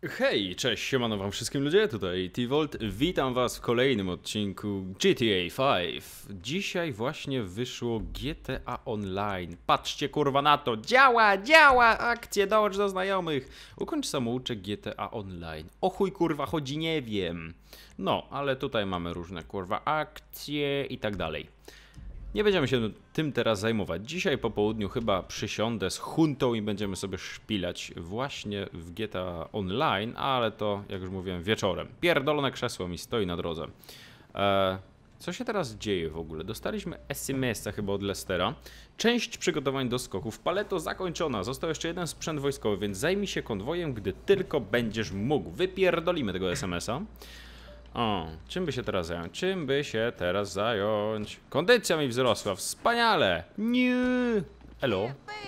Hej, cześć, siemano wam wszystkim ludzie, tutaj T-Volt, witam was w kolejnym odcinku GTA 5. Dzisiaj właśnie wyszło GTA Online, patrzcie kurwa na to, działa, akcje, dołącz do znajomych, ukończ samouczek GTA Online, o chuj kurwa chodzi, nie wiem. No, ale tutaj mamy różne kurwa akcje i tak dalej. Nie będziemy się tym teraz zajmować. Dzisiaj po południu chyba przysiądę z huntą i będziemy sobie szpilać właśnie w GTA Online, ale to, jak już mówiłem, wieczorem. Pierdolone krzesło mi stoi na drodze. Co się teraz dzieje w ogóle? Dostaliśmy SMS-a chyba od Lestera. Część przygotowań do skoków Paleto zakończona. Został jeszcze jeden sprzęt wojskowy, więc zajmij się konwojem, gdy tylko będziesz mógł. Wypierdolimy tego SMS-a. O, czym by się teraz zająć? Kondycja mi wzrosła, wspaniale! Nie. Elo.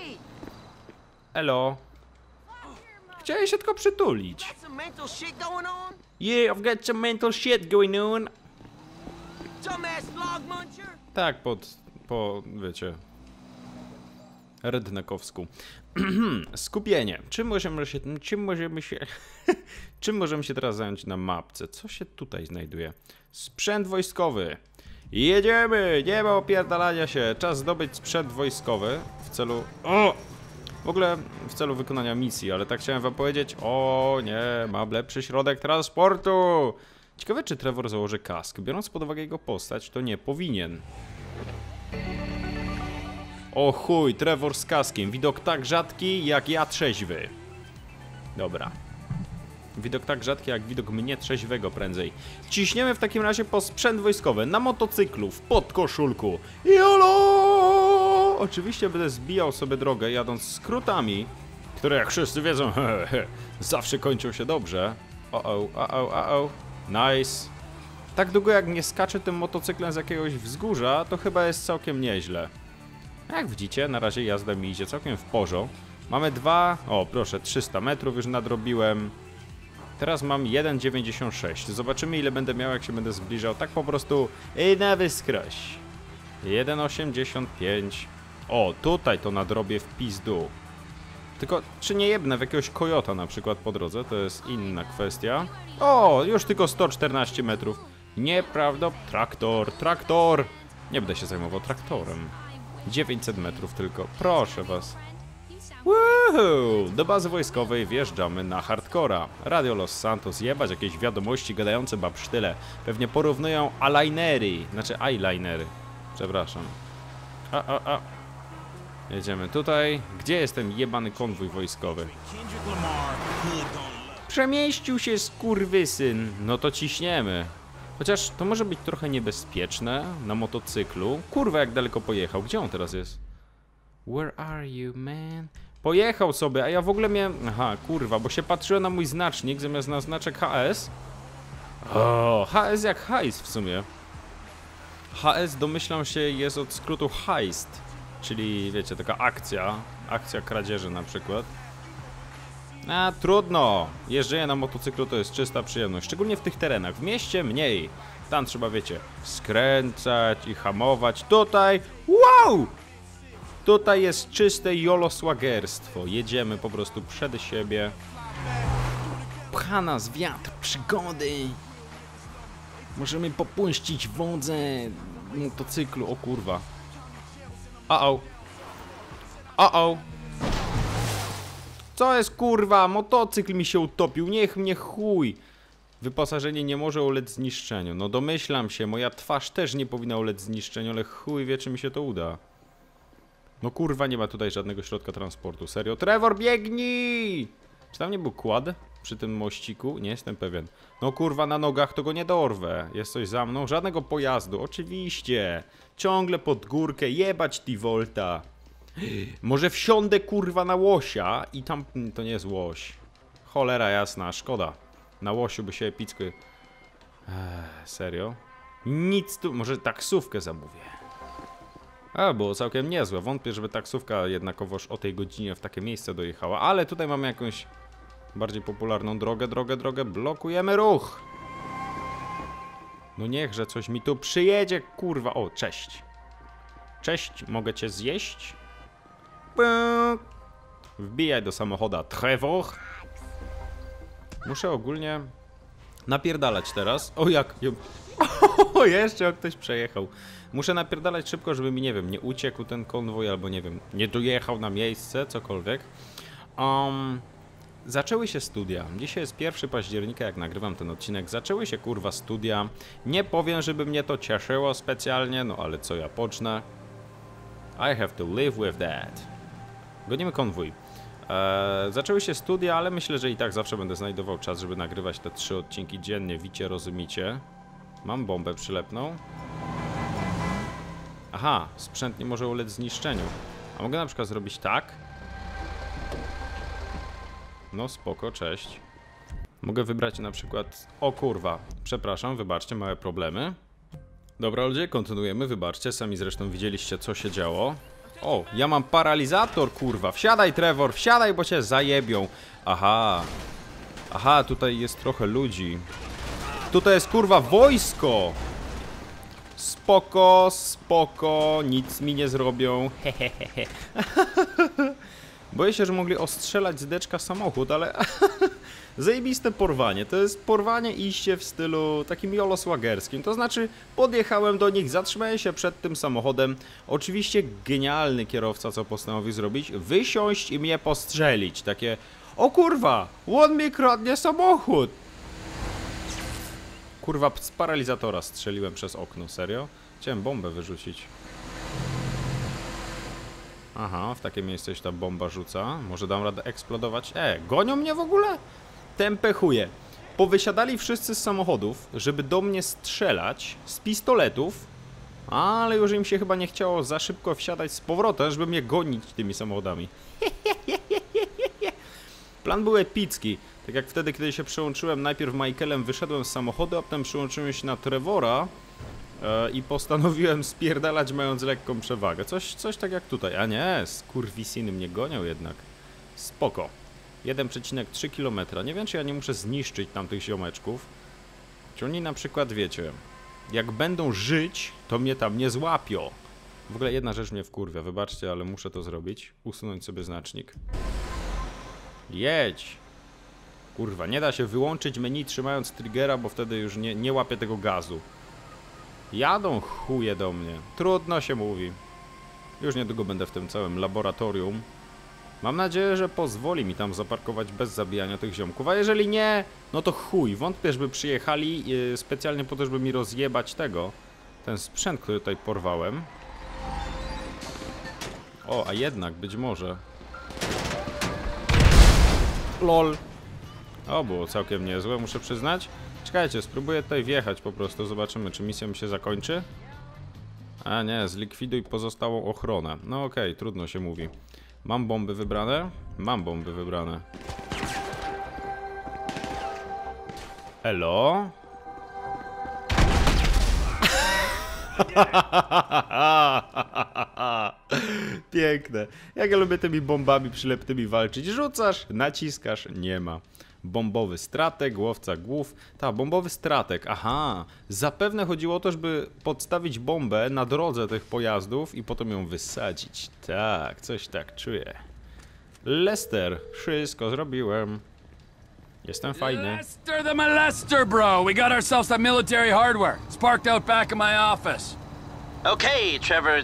Elo. Chciałem się tylko przytulić. Yeah, I've got some mental shit going on. Tak, wiecie, rednekowsku. Skupienie. Czym możemy się teraz zająć na mapce? Co się tutaj znajduje? Sprzęt wojskowy. Jedziemy! Nie ma opierdalania się. Czas zdobyć sprzęt wojskowy w celu... W ogóle w celu wykonania misji, ale tak chciałem wam powiedzieć. O nie, mam lepszy środek transportu. Ciekawe, czy Trevor założy kask. Biorąc pod uwagę jego postać, to nie powinien. O chuj, Trevor z kaskiem. Widok tak rzadki, jak ja trzeźwy. Dobra. Widok tak rzadki, jak widok mnie trzeźwego prędzej. Ciśniemy w takim razie po sprzęt wojskowy. Na motocyklu, w podkoszulku. YOLO! Oczywiście będę zbijał sobie drogę, jadąc skrótami, które, jak wszyscy wiedzą, zawsze kończą się dobrze. Nice. Tak długo jak nie skaczę tym motocyklem z jakiegoś wzgórza, to chyba jest całkiem nieźle. Jak widzicie, na razie jazda mi idzie całkiem w porządku. Mamy o proszę, 300 metrów już nadrobiłem. Teraz mam 1,96. Zobaczymy, ile będę miał, jak się będę zbliżał. Tak po prostu na wyskroś. 1,85. O, tutaj to nadrobię w pizdu. Tylko, czy nie jebnę w jakiegoś kojota na przykład po drodze? To jest inna kwestia. O, już tylko 114 metrów. Nieprawda. Traktor. Nie będę się zajmował traktorem. 900 metrów tylko. Proszę was. Woohoo! Do bazy wojskowej wjeżdżamy na hardcora. Radio Los Santos, jebać jakieś wiadomości gadające babsztyle. Pewnie porównują eyelinery. Znaczy eyelinery. Przepraszam. Jedziemy tutaj. Gdzie jest ten jebany konwój wojskowy? Przemieścił się skurwysyn. No to ciśniemy. Chociaż to może być trochę niebezpieczne na motocyklu. Kurwa, jak daleko pojechał. Gdzie on teraz jest? Where are you, man? Pojechał sobie, a ja w ogóle miałem... Aha, kurwa, bo się patrzyłem na mój znacznik zamiast na znaczek HS. O, HS jak hajs w sumie. HS, domyślam się, jest od skrótu heist. Czyli, wiecie, taka akcja. Akcja kradzieży na przykład. A, trudno. Jeżdżenie na motocyklu to jest czysta przyjemność. Szczególnie w tych terenach. W mieście mniej. Tam trzeba, wiecie, skręcać i hamować. Tutaj... Wow! Tutaj jest czyste jolosłagerstwo. Jedziemy po prostu przed siebie. Pcha nas wiatr przygody. Możemy popuścić wodze motocyklu. O kurwa. Co jest kurwa? Motocykl mi się utopił. Niech mnie chuj. Wyposażenie nie może ulec zniszczeniu. No domyślam się. Moja twarz też nie powinna ulec zniszczeniu, ale chuj wie, czy mi się to uda. No kurwa, nie ma tutaj żadnego środka transportu. Serio? Trevor, biegnij! Czy tam nie był kład przy tym mościku? Nie jestem pewien. No kurwa, na nogach to go nie dorwę. Jest coś za mną? Żadnego pojazdu. Oczywiście. Ciągle pod górkę. Jebać T-Volta. Może wsiądę kurwa na łosia i tam... To nie jest łoś. Cholera jasna, szkoda. Na łosiu by się epicko... Serio? Nic tu... Może taksówkę zamówię. A, było całkiem niezłe. Wątpię, żeby taksówka jednakowoż o tej godzinie w takie miejsce dojechała. Ale tutaj mamy jakąś bardziej popularną drogę. Blokujemy ruch. No niechże coś mi tu przyjedzie, kurwa. O, cześć. Cześć, mogę cię zjeść? Wbijaj do samochodu, Trevor. Muszę ogólnie napierdalać teraz. O, jak... O, jeszcze ktoś przejechał. Muszę napierdalać szybko, żeby mi, nie wiem, nie uciekł ten konwoj, albo nie wiem, nie dojechał na miejsce, cokolwiek. Zaczęły się studia. Dzisiaj jest 1 października, jak nagrywam ten odcinek. Zaczęły się, kurwa, studia. Nie powiem, żeby mnie to cieszyło specjalnie, no ale co ja pocznę? I have to live with that. Gonimy konwój. Zaczęły się studia, ale myślę, że i tak zawsze będę znajdował czas, żeby nagrywać te 3 odcinki dziennie. Wicie, rozumicie? Mam bombę przylepną. Aha, sprzęt nie może ulec zniszczeniu. A mogę na przykład zrobić tak? No spoko, cześć. Mogę wybrać na przykład... O kurwa, przepraszam, wybaczcie, małe problemy. Dobra ludzie, kontynuujemy, wybaczcie, sami zresztą widzieliście, co się działo. O, ja mam paralizator, kurwa. Wsiadaj, Trevor, wsiadaj, bo cię zajebią. Aha. Aha, tutaj jest trochę ludzi. Tutaj jest, kurwa, wojsko. Spoko, spoko, nic mi nie zrobią. Hehehe. Boję się, że mogli ostrzelać z deczka samochód, ale... Zajebiste porwanie. To jest porwanie iście w stylu takim jolosłagerskim. To znaczy, podjechałem do nich, zatrzymałem się przed tym samochodem. Oczywiście genialny kierowca, co postanowił zrobić? Wysiąść i mnie postrzelić. Takie, o kurwa, on mi kradnie samochód. Kurwa, z paralizatora strzeliłem przez okno, serio? Chciałem bombę wyrzucić. Aha, w takie miejsce się ta bomba rzuca. Może dam radę eksplodować. Gonią mnie w ogóle? Tępe chuje. Powysiadali wszyscy z samochodów, żeby do mnie strzelać z pistoletów, ale już im się chyba nie chciało za szybko wsiadać z powrotem, żeby mnie gonić tymi samochodami. Plan był epicki. Tak jak wtedy, kiedy się przełączyłem, najpierw Michaelem wyszedłem z samochodu, a potem przełączyłem się na Trevora i postanowiłem spierdalać, mając lekką przewagę. Coś tak jak tutaj. A nie, skurwisiny mnie gonią jednak. Spoko. 1,3 km. Nie wiem, czy ja nie muszę zniszczyć tamtych ziomeczków. Czy oni na przykład, wiecie, jak będą żyć, to mnie tam nie złapią. W ogóle jedna rzecz mnie wkurwia, wybaczcie, ale muszę to zrobić. Usunąć sobie znacznik. Jedź! Kurwa, nie da się wyłączyć menu trzymając triggera, bo wtedy już nie łapię tego gazu. Jadą chuje do mnie. Trudno się mówi. Już niedługo będę w tym całym laboratorium. Mam nadzieję, że pozwoli mi tam zaparkować bez zabijania tych ziomków, a jeżeli nie, no to chuj, wątpię, żeby przyjechali specjalnie po to, żeby mi rozjebać ten sprzęt, który tutaj porwałem. O, a jednak, być może. LOL. O, było całkiem niezłe, muszę przyznać. Czekajcie, spróbuję tutaj wjechać po prostu, zobaczymy, czy misja mi się zakończy. A nie, zlikwiduj pozostałą ochronę. No okej, trudno się mówi. Mam bomby wybrane? Mam bomby wybrane. Elo? Piękne. Jak ja lubię tymi bombami przylepnymi walczyć. Rzucasz, naciskasz, nie ma. Bombowy stratek, łowca głów. Bombowy stratek, aha. Zapewne chodziło o to, żeby podstawić bombę na drodze tych pojazdów i potem ją wysadzić. Tak, coś tak czuję. Lester, wszystko zrobiłem. Jestem fajny. Lester the molester, bro. We got ourselves some military hardware. It's parked out back in my office. Okay, Trevor,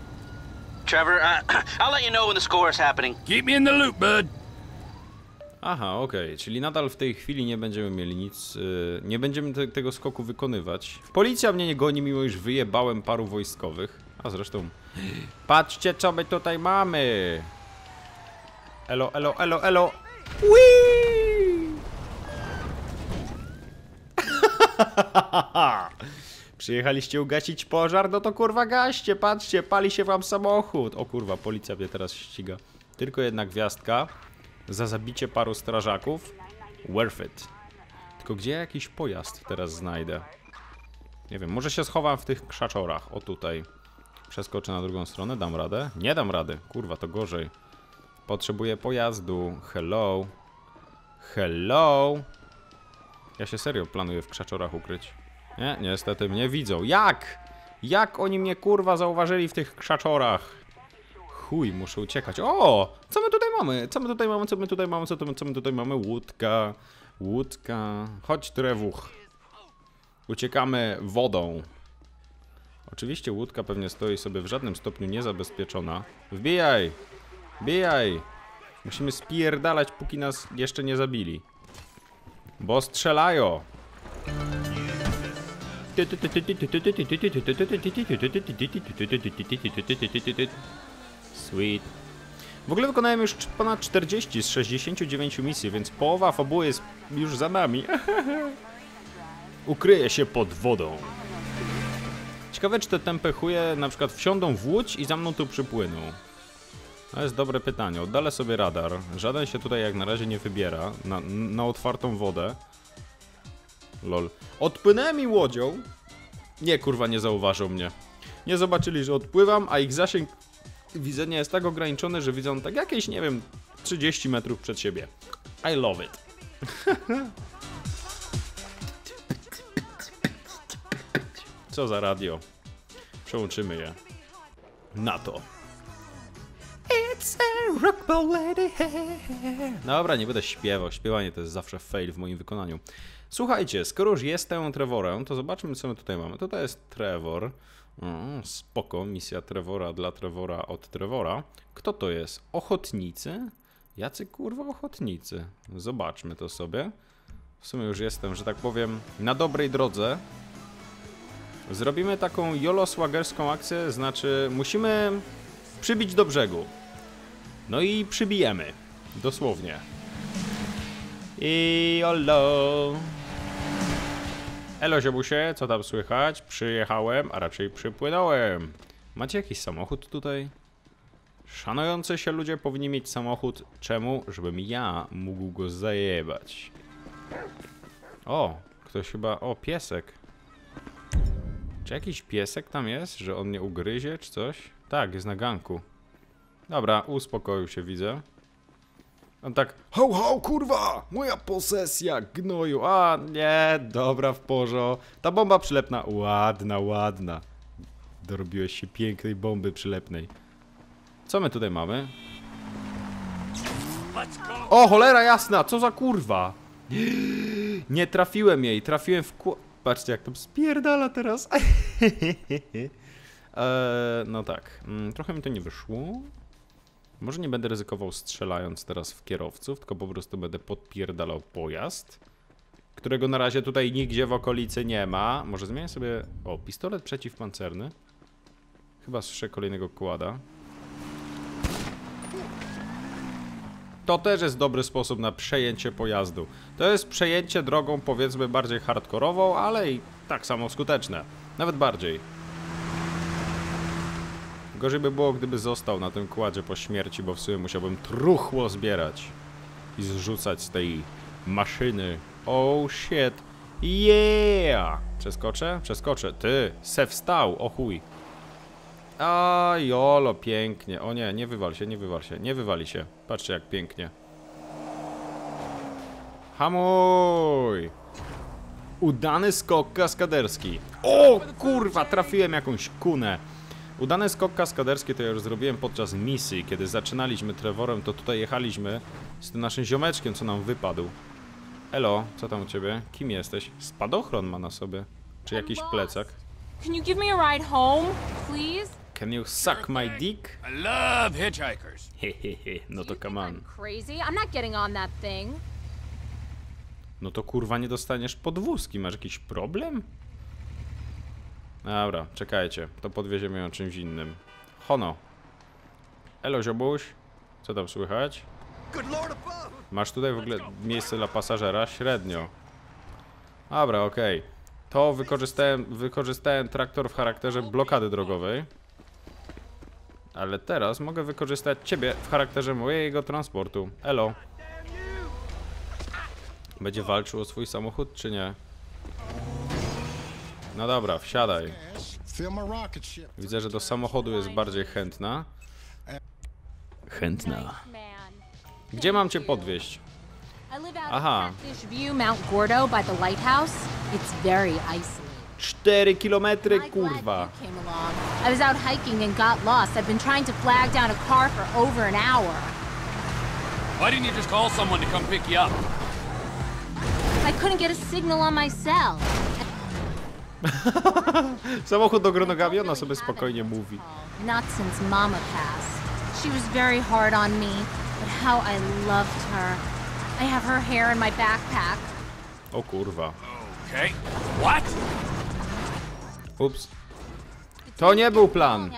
I'll let you know when the score is happening. Keep me in the loop, bud. Aha, okej, czyli nadal w tej chwili nie będziemy mieli nic, nie będziemy tego skoku wykonywać. Policja mnie nie goni, mimo iż wyjebałem paru wojskowych. A zresztą, patrzcie co my tutaj mamy. Elo, elo, elo, elo. Whee! Przyjechaliście ugasić pożar? No to kurwa gaście, patrzcie, pali się wam samochód. O kurwa, policja mnie teraz ściga. Tylko jedna gwiazdka. Za zabicie paru strażaków. Worth it. Tylko gdzie jakiś pojazd teraz znajdę? Nie wiem, może się schowam w tych krzaczorach. O tutaj. Przeskoczę na drugą stronę, dam radę? Nie dam rady, kurwa, to gorzej. Potrzebuję pojazdu. Hello. Hello. Ja się serio planuję w krzaczorach ukryć. Nie, niestety mnie widzą. Jak? Jak oni mnie kurwa zauważyli w tych krzaczorach? Chuj, muszę uciekać. O! Co my tutaj mamy? Co my tutaj mamy? Co my tutaj mamy? Co my tutaj mamy? Łódka. Łódka. Chodź, Trewuch. Uciekamy wodą. Oczywiście łódka pewnie stoi sobie w żadnym stopniu niezabezpieczona. Wbijaj! Wbijaj! Musimy spierdalać, póki nas jeszcze nie zabili. Bo strzelają! Sweet. W ogóle wykonałem już ponad 40 z 69 misji, więc połowa fabuły jest już za nami. Ukryję się pod wodą. Ciekawe, czy te tępe chuje na przykład wsiądą w łódź i za mną tu przypłyną. To jest dobre pytanie. Oddalę sobie radar. Żaden się tutaj jak na razie nie wybiera na otwartą wodę. Lol. Odpłynęłem mi łodzią. Nie, kurwa, nie zauważą mnie. Nie zobaczyli, że odpływam, a ich zasięg widzenia jest tak ograniczony, że widzą tak jakieś, nie wiem, 30 metrów przed siebie. I love it. Co za radio? Przełączymy je na to. It's a rock ballady. Dobra, nie będę śpiewał. Śpiewanie to jest zawsze fail w moim wykonaniu. Słuchajcie, skoro już jestem Trevorem, to zobaczmy, co my tutaj mamy. Tutaj jest Trevor. Spoko, misja Trevora dla Trevora od Trevora. Kto to jest? Ochotnicy? Jacy kurwa ochotnicy? Zobaczmy to sobie. W sumie już jestem, że tak powiem, na dobrej drodze. Zrobimy taką jolo-swagerską akcję, znaczy musimy przybić do brzegu. No i przybijemy. Dosłownie. I olo. Elo, ziobusie, co tam słychać? Przyjechałem, a raczej przypłynąłem. Macie jakiś samochód tutaj? Szanujący się ludzie powinni mieć samochód. Czemu? Żebym ja mógł go zajebać. O, ktoś chyba... O, piesek. Czy jakiś piesek tam jest? Że on mnie ugryzie, czy coś? Tak, jest na ganku. Dobra, uspokoił się, widzę. On tak... Ho, ho, kurwa! Moja posesja, gnoju! A, nie, dobra, w porządku. Ta bomba przylepna, ładna, ładna. Dorobiłeś się pięknej bomby przylepnej. Co my tutaj mamy? O, cholera jasna! Co za kurwa! Nie trafiłem jej, trafiłem w Patrzcie, jak to spierdala teraz. No tak, trochę mi to nie wyszło. Może nie będę ryzykował strzelając teraz w kierowców, tylko po prostu będę podpierdalał pojazd, którego na razie tutaj nigdzie w okolicy nie ma. Może zmienię sobie... O, pistolet przeciwpancerny. Chyba słyszę kolejnego kłada. To też jest dobry sposób na przejęcie pojazdu. To jest przejęcie drogą, powiedzmy, bardziej hardkorową, ale i tak samo skuteczne. Nawet bardziej. Gorzej by było, gdyby został na tym kładzie po śmierci, bo w sumie musiałbym truchło zbierać i zrzucać z tej maszyny. Oh shit. Yeah! Przeskoczę? Przeskoczę. Ty, se wstał, o chuj. A jolo, pięknie. O nie, nie wywal się, nie wywal się, nie wywali się. Patrzcie, jak pięknie. Hamuj! Udany skok kaskaderski. O kurwa, trafiłem jakąś kunę. Udany skok kaskaderski to ja już zrobiłem podczas misji. Kiedy zaczynaliśmy Trevorem, to tutaj jechaliśmy z tym naszym ziomeczkiem, co nam wypadł. Elo, co tam u ciebie? Kim jesteś? Spadochron ma na sobie. Czy jakiś plecak? Can you give me a ride home, please? Can you suck my dick? I love hitchhikers. Hehehe, no to come on. Crazy? I'm not getting on that thing. No to kurwa nie dostaniesz podwózki. Masz jakiś problem? Dobra, czekajcie. To podwieziemy ją czymś innym. Hono. Elo, ziobuś. Co tam słychać? Masz tutaj w ogóle miejsce dla pasażera? Średnio. Dobra, okej. To wykorzystałem traktor w charakterze blokady drogowej. Ale teraz mogę wykorzystać ciebie w charakterze mojego transportu. Elo. Będzie walczył o swój samochód, czy nie? No dobra, wsiadaj. Widzę, że do samochodu jest bardziej chętna. Chętna. Gdzie mam cię podwieźć? Aha. 4 kilometry, kurwa. I was out hiking and got lost. I've been trying to flag down a car for over an hour. Why didn't you just call someone to come pick you up? couldn't get a signal on my cell. Samochód do gronogami, ona sobie spokojnie mówi. Not since Mama passed. She was very hard on me, but how I loved her. I have her hair in my backpack. O kurwa. Okay. What? Ups. To nie był plan.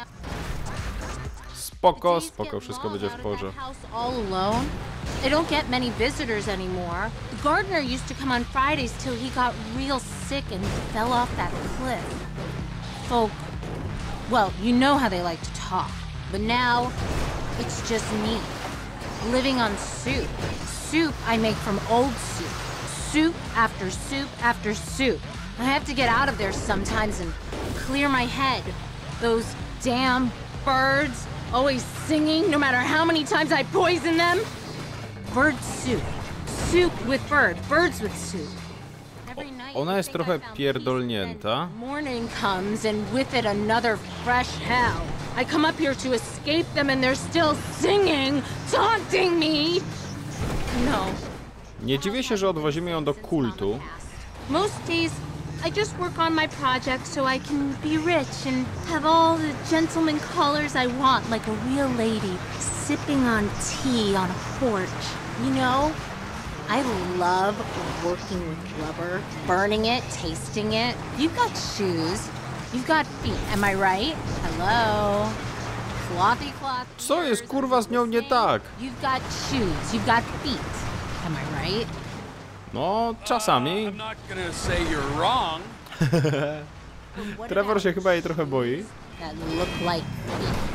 Spoko, spoko, wszystko będzie w porze. All alone. I don't get many visitors anymore. The gardener used to come on Fridays till he got real sick and fell off that cliff. Folk, well, you know how they like to talk, but now it's just me, living on soup. Soup I make from old soup. Soup after soup after soup. I have to get out of there sometimes and clear my head. Those damn birds, always singing no matter how many times I poison them. Bird soup. Soup with bird. Birds with soup. Every night Ona jest I think I trochę found pierdolnięta. peace, then morning comes and with it another fresh hell. I come up here to escape them and they're still singing, taunting me. No. Nie dziwię się, że odwozimy ją do kultu. Most days, I just work on my project so I can be rich and have all the gentleman callers I want, like a real lady, sipping on tea on a porch. You know, I love working with rubber, burning it, tasting it. You've got shoes, you've got feet, am I right? Hello? Clothy cloth. Co jest kurwa z nią nie tak? You've got shoes, you've got feet, am I right? No, czasami. I'm not gonna say you're wrong. What Trevor about się chyba jej trochę boi. that look like feet?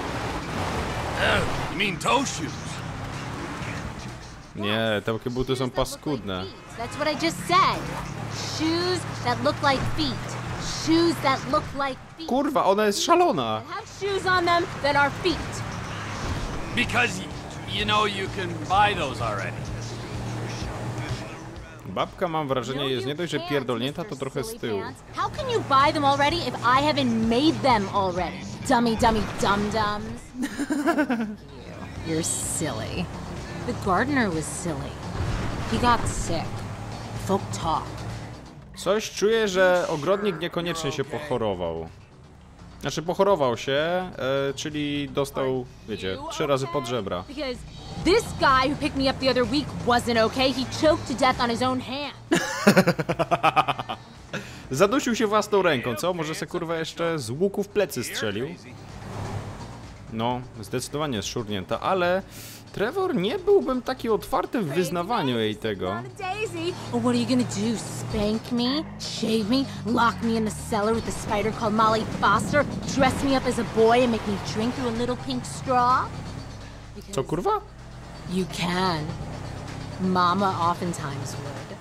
You mean toe shoes? Nie, te buty są Shoes that look like paskudne. feet. That's what I just said. Shoes that look like feet. Shoes that look like feet. Kurwa, ona jest szalona. Have shoes on them that are feet. Because you know you can buy those already. Babka, mam wrażenie, jest nie dość, że You can't, pierdolnięta, to Mr. trochę z Silly tyłu. Pants. How can you buy them already if I haven't made them already? Dummy, dummy, dum-dums. You're silly. The gardener was silly. He got sick. Folk talk. Coś czuję, że ogrodnik niekoniecznie się pochorował. Znaczy pochorował się, czyli dostał, wiecie, 3 razy pod żebra. Because this guy who picked me up the other week wasn't okay. He choked to death on his own hand. Zadusił się własną ręką, co? Może se kurwa jeszcze z łuku w plecy strzelił? No, zdecydowanie szurnięta, ale Trevor nie byłbym taki otwarty w wyznawaniu jej tego. Daisy. Well, what are you gonna do? Spank me? Shave me? Lock me in the cellar with a spider called Molly Foster? Dress me up as a boy and make me drink through a little pink straw? Co kurwa? You can. Mama oftentimes would.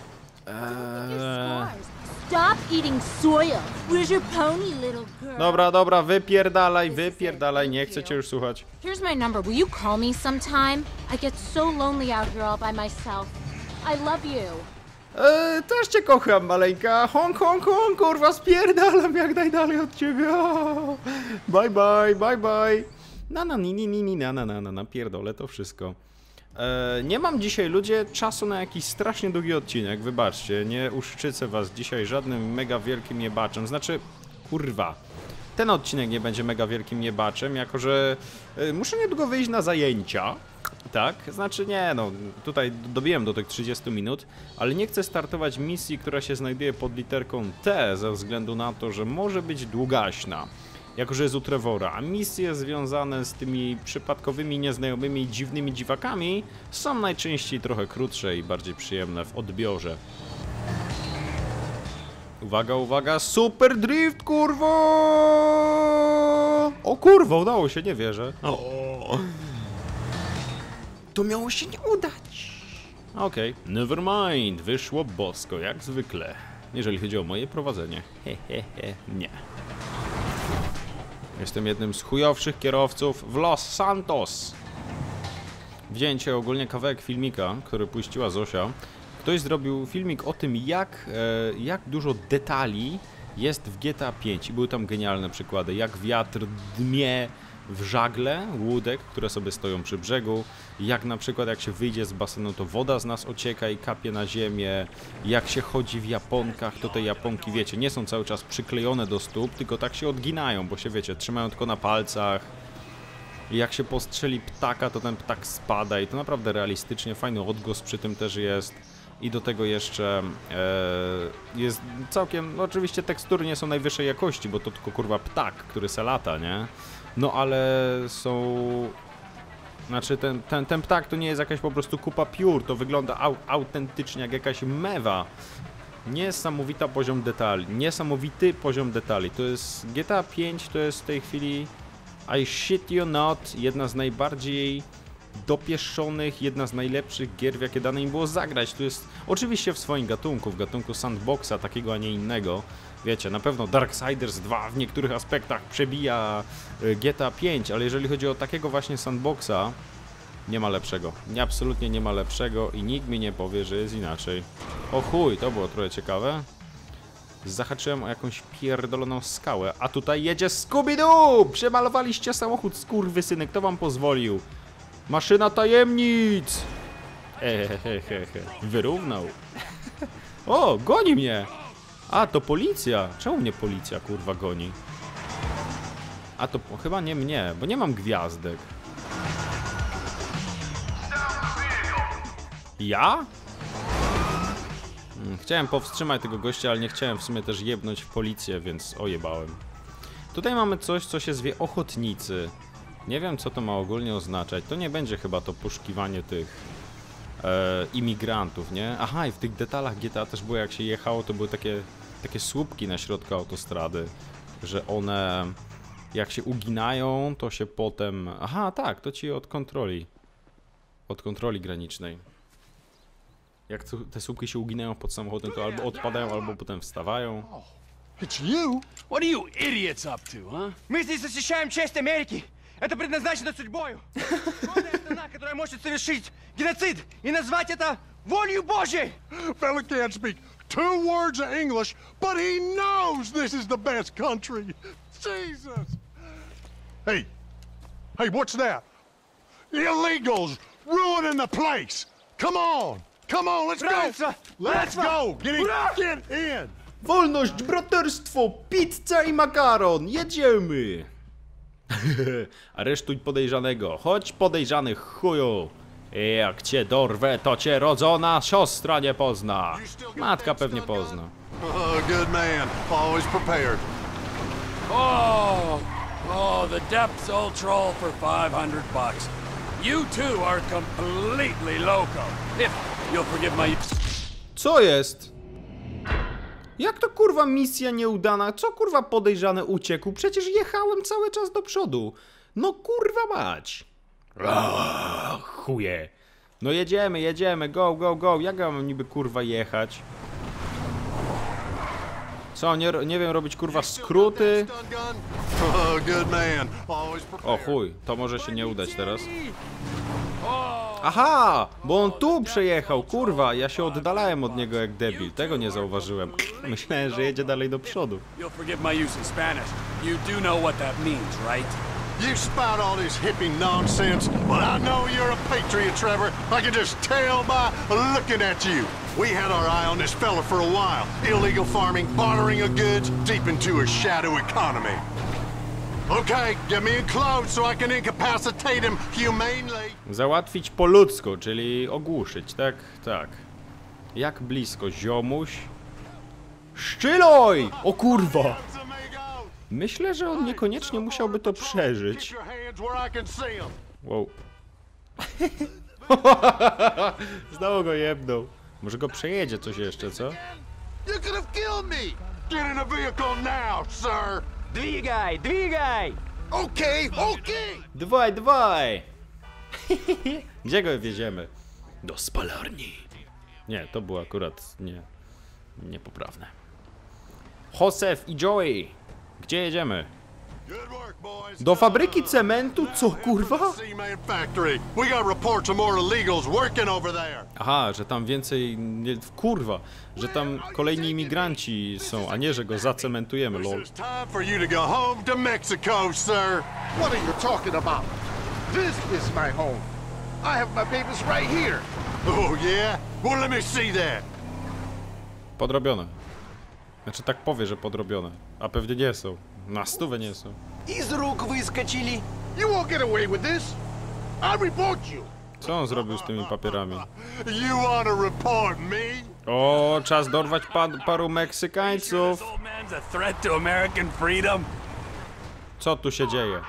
Stop eating soil. Where's your pony, little girl? Dobra, dobra, wypierdalaj, nie chcę cię już słuchać. Here's my number. Will you call me sometime? I get so lonely out here all by myself. I love you. Też cię kocham, maleńka. Hong, hong, hong, kurwa, spierdalam jak najdalej od ciebie. O, bye, bye, bye, bye. Na, pierdolę to wszystko. Nie mam dzisiaj, ludzie, czasu na jakiś strasznie długi odcinek, wybaczcie, nie uszczycę was dzisiaj żadnym mega wielkim jebaczem, znaczy, kurwa, ten odcinek nie będzie mega wielkim jebaczem, jako że muszę niedługo wyjść na zajęcia, tak, znaczy nie, no, tutaj dobiłem do tych 30 minut, ale nie chcę startować misji, która się znajduje pod literką T, ze względu na to, że może być długaśna. Jako że jest u Trevora, a misje związane z tymi przypadkowymi, nieznajomymi, dziwnymi dziwakami są najczęściej trochę krótsze i bardziej przyjemne w odbiorze. Uwaga, uwaga, super drift, kurwa! O kurwa, udało się, nie wierzę. O. To miało się nie udać. Okej, never mind, wyszło bosko, jak zwykle. Jeżeli chodzi o moje prowadzenie. Nie. Jestem jednym z chujowszych kierowców w Los Santos. Wzięcie ogólnie kawałek filmika, który puściła Zosia. Ktoś zrobił filmik o tym, jak dużo detali jest w GTA 5 i były tam genialne przykłady, jak wiatr dmie w żagle łódek, które sobie stoją przy brzegu. Jak na przykład jak się wyjdzie z basenu, to woda z nas ocieka i kapie na ziemię. Jak się chodzi w japonkach, to te japonki, wiecie, nie są cały czas przyklejone do stóp, tylko tak się odginają, bo się, wiecie, trzymają tylko na palcach. I jak się postrzeli ptaka, to ten ptak spada i to naprawdę realistycznie, fajny odgłos przy tym też jest. I do tego jeszcze jest całkiem, no oczywiście tekstury nie są najwyższej jakości, bo to tylko kurwa ptak, który se lata, nie? No ale są... Znaczy ten ptak to nie jest jakaś po prostu kupa piór, to wygląda autentycznie jak jakaś mewa. Niesamowity poziom detali. To jest GTA 5, to jest w tej chwili, I shit you not, jedna z najbardziej dopieszczonych, jedna z najlepszych gier, w jakie dane im było zagrać. To jest oczywiście w swoim gatunku, w gatunku sandboxa, takiego, a nie innego. Wiecie, na pewno Darksiders 2 w niektórych aspektach przebija GTA 5, ale jeżeli chodzi o takiego właśnie sandboxa, nie ma lepszego. Absolutnie nie ma lepszego i nikt mi nie powie, że jest inaczej. O chuj, to było trochę ciekawe. Zahaczyłem o jakąś pierdoloną skałę, a tutaj jedzie Scooby-Doo! Przemalowaliście samochód, skurwysyny, kto wam pozwolił? Maszyna tajemnic! Wyrównał. O, goni mnie! A, to policja. Czemu mnie policja, kurwa, goni? A to chyba nie mnie, bo nie mam gwiazdek. Ja? Chciałem powstrzymać tego gościa, ale nie chciałem w sumie też jebnąć w policję, więc ojebałem. Tutaj mamy coś, co się zwie ochotnicy. Nie wiem, co to ma ogólnie oznaczać. To nie będzie chyba to poszukiwanie tych imigrantów, nie? Aha, i w tych detalach GTA też było, jak się jechało, to były takie słupki na środku autostrady, że one jak się uginają, to się potem... Aha, tak, to ci od kontroli granicznej. Jak te słupki się uginają pod samochodem, to albo odpadają, albo potem wstawają. It's you? What are you idiots up to, huh? Мы здесь защищаем честь Америки. Это предназначено судьбою. Гордая страна, которая может совершить геноцид и назвать это волею Божьей. Fella can't speak 2 words of English, but he knows this is the best country. Jesus. Hey, what's that? Illegals ruining the place. Come on, let's go. Let's go. Get in. Wolność, braterstwo, pizza i makaron, jedziemy! Aresztuj podejrzanego, chodź podejrzany chuju! Jak cię dorwę, to cię rodzona siostra nie pozna. Matka pewnie pozna. Good man, always prepared. Oh, the Depths Old Troll for $500. You two are completely loco. If you'll forgive my... Co jest? Jak to kurwa misja nieudana? Co kurwa podejrzany uciekł? Przecież jechałem cały czas do przodu. No kurwa mać. Chuje. No jedziemy, go. Jak ja mam niby kurwa jechać? Co, nie wiem robić kurwa skróty? O chuj, to może się nie udać teraz. Aha, bo on tu przejechał, kurwa, ja się oddalałem od niego jak debil, tego nie zauważyłem. Myślałem, że jedzie dalej do przodu. You'll forgive my use in Spanish. You do know what that means, right? You spout all this hippie nonsense, but I know you're a patriot, Trevor. I can just tell by looking at you. We had our eye on this fella for a while. Illegal farming, bartering of goods, deep into a shadow economy. Okay, get me in close so I can incapacitate him humanely. Załatwić po ludzku, czyli ogłuszyć, tak? Tak. Jak blisko, ziomuś? Szczyloj! O kurwa! Myślę, że on niekoniecznie musiałby to przeżyć. Wow. Znowu go jebnął. Może go przejedzie coś jeszcze, co? You could have killed me. Get in the vehicle now, sir. Двигай! Okay. Dwaj! Gdzie go wieziemy? Do spalarni. Nie, to było akurat niepoprawne. Joseph i Joey, gdzie jedziemy? Do fabryki cementu? Co, kurwa? Aha, że tam więcej... Nie, kurwa, że tam kolejni imigranci są, a nie, że go zacementujemy, lol. What are you talking about? This is my home. I have my babies right here. Oh yeah? Well, let me see that. Podrobione. Znaczy tak powie, że podrobione. A pewnie nie są. Na stówę nie są. Из рук выскочили. You won't get away with this. I report you. Co on zrobił z tymi papierami? You wanna report me? O, czas dorwać paru Meksykańców. This old man's a threat to American freedom. Co tu się dzieje?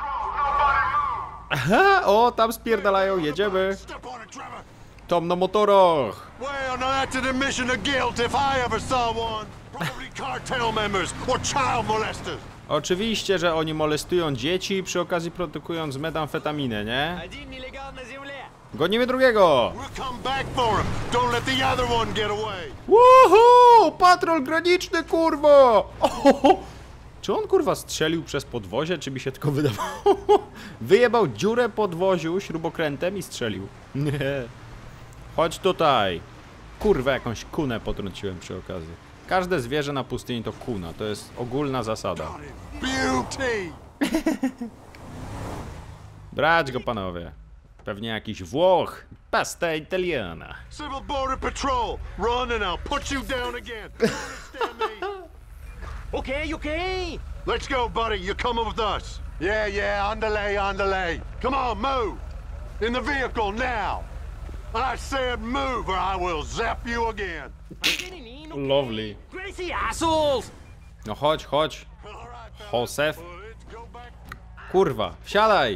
Aha, o, tam spierdalają, jedziemy. Step on it, Trevor. Tom na motorach. Well, now that's an admission of guilt if I ever saw one. Probably cartel members or child molesters. Oczywiście, że oni molestują dzieci, przy okazji produkując metamfetaminę, nie? Один нелегал на земле. Gonimy drugiego! We'll come back for him. Don't let the other one get away. Woohoo! Patrol graniczny, kurwa! Ohoho! Czy on, kurwa, strzelił przez podwozie, czy mi się tylko wydawało? Wyjebał dziurę podwoziu śrubokrętem i strzelił. Nie. Chodź tutaj. Kurwa, jakąś kunę potrąciłem przy okazji. Każde zwierzę na pustyni to kuna. To jest ogólna zasada. Beauty. Brać go, panowie. Pewnie jakiś Włoch. Pasta italiana. Civil Border Patrol. Run and I'll put you down again. Understand me? Okay, okay. Let's go, buddy. You're coming with us. Yeah, underlay. Come on, move. In the vehicle now. I said move or I will zap you again. Lovely. Crazy assholes. No chodź. All right, fellas. Josef. Let's go back. Kurwa, wsiadaj!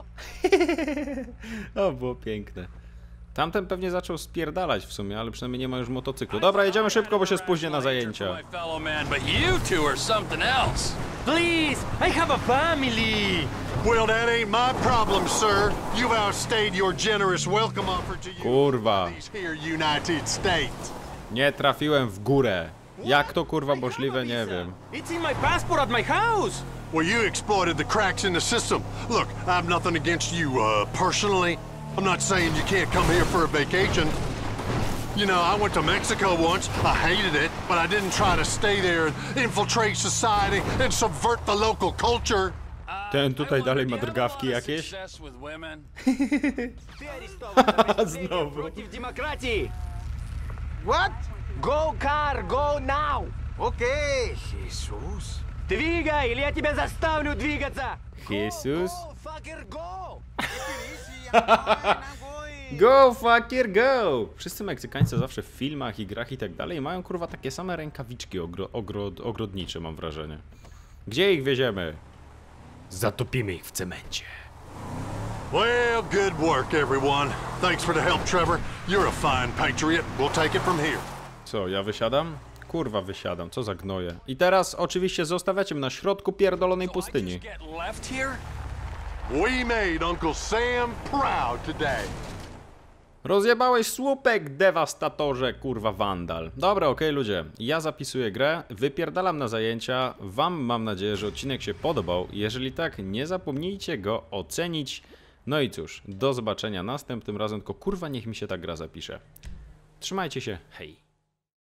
O, było piękne. Tamten pewnie zaczął spierdalać w sumie, ale przynajmniej nie ma już motocyklu. Dobra, jedziemy szybko, bo się spóźnię na zajęcia. My fellow man, but you two are something else. Please, I have a family. Well, that ain't my problem, sir. You've outstayed your generous welcome offer to you. Kurwa, These here United States. nie trafiłem w górę. Jak to kurwa możliwe, nie wiem. It's in my passport at my house. Well, you exploited the cracks in the system. Look, I have nothing against you, personally. I'm not saying you can't come here for a vacation. You know, I went to Mexico once. I hated it, but I didn't try to stay there and infiltrate society and subvert the local culture. Ten tutaj dalej ma drgawki jakieś? Success with women. Ты арестован за Знову. против демократии. What? Go car, go now. Okay, Jesus. Двигай, или я тебя заставлю двигаться. Jesus. Go, fucker, go. Go fucker go! Wszyscy Meksykańcy zawsze w filmach i grach i tak dalej mają kurwa takie same rękawiczki ogrodnicze, mam wrażenie. Gdzie ich wieziemy? Zatopimy ich w cemencie. Well, good work, everyone. Thanks for the help, Trevor. You're a fine patriot. We'll take it from here. Co, ja wysiadam? Kurwa, wysiadam, co za gnoje. I teraz oczywiście zostawiacie mnie na środku pierdolonej pustyni. Just get left here? We made Uncle Sam proud today. Rozjebałeś słupek, dewastatorze, kurwa wandal. Dobra, okej, ludzie, ja zapisuję grę, wypierdalam na zajęcia. Wam mam nadzieję, że odcinek się podobał. Jeżeli tak, nie zapomnijcie go ocenić. No i cóż, do zobaczenia następnym razem, tylko kurwa niech mi się ta gra zapisze. Trzymajcie się, hej.